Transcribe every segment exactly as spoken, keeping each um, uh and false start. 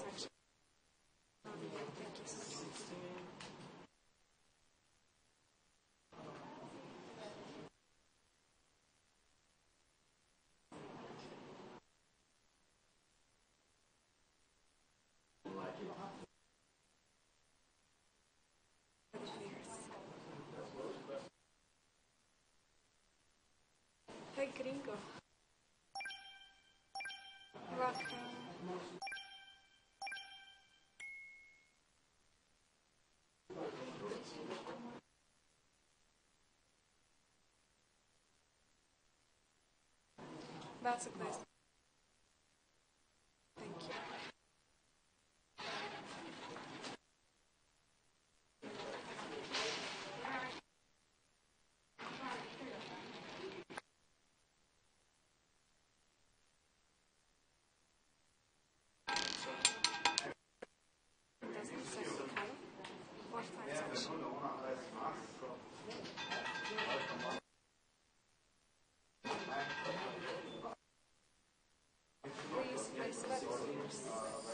section. Thank you. Hey, gringo. Welcome. That's a place. Thank you. Doesn't say color or flight section. Please place it yours.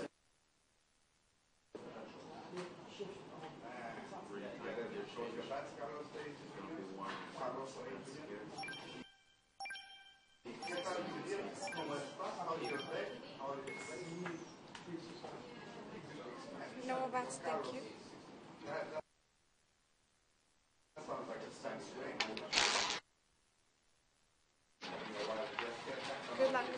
No bats, thank you. Good luck.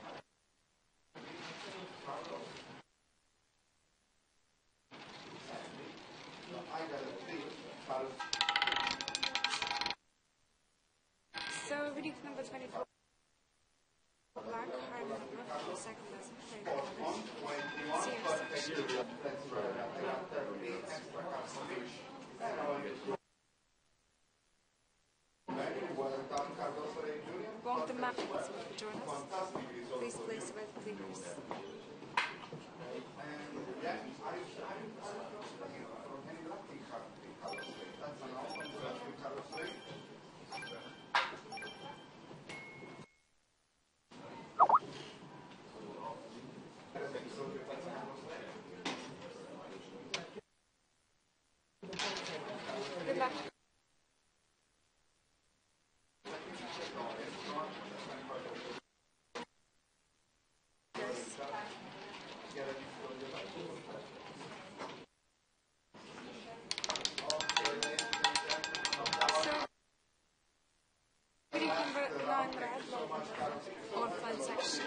So, reading number twenty-four. Black, high number, second lesson, third C S section. Want the map to join us? Please place red clickers. Good luck. Or flight section.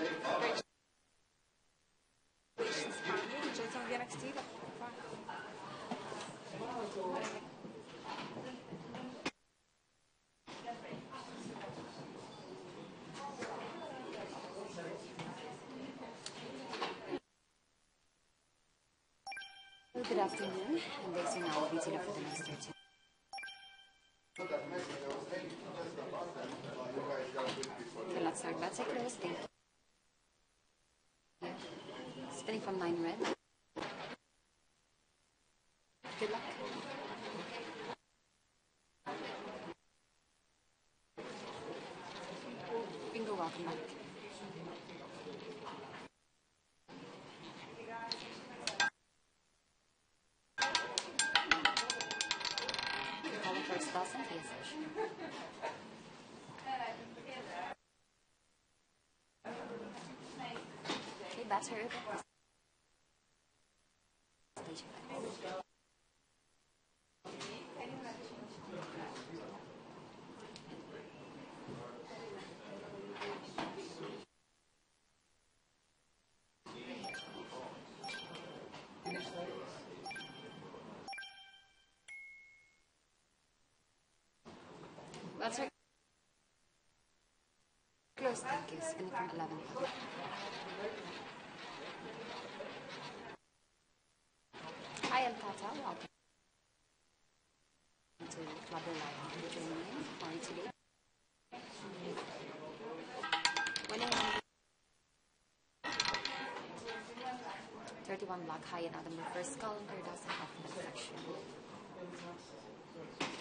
Regulations finding. Just on the N X T. Good afternoon, and this is now B T for the next thirty. Okay, let's start. That's a close. Thank you. Spinning from nine red. Good luck. Bingo, welcome back. First lesson, T S H. Okay, that's her. Station. That's her. Close, thank you. Spinning from eleven. Hi, I'm Tata. Welcome to Flubber Live. Joining in on today. Winning number thirty-one black, high and Adam, the first column, third dozen off in the section.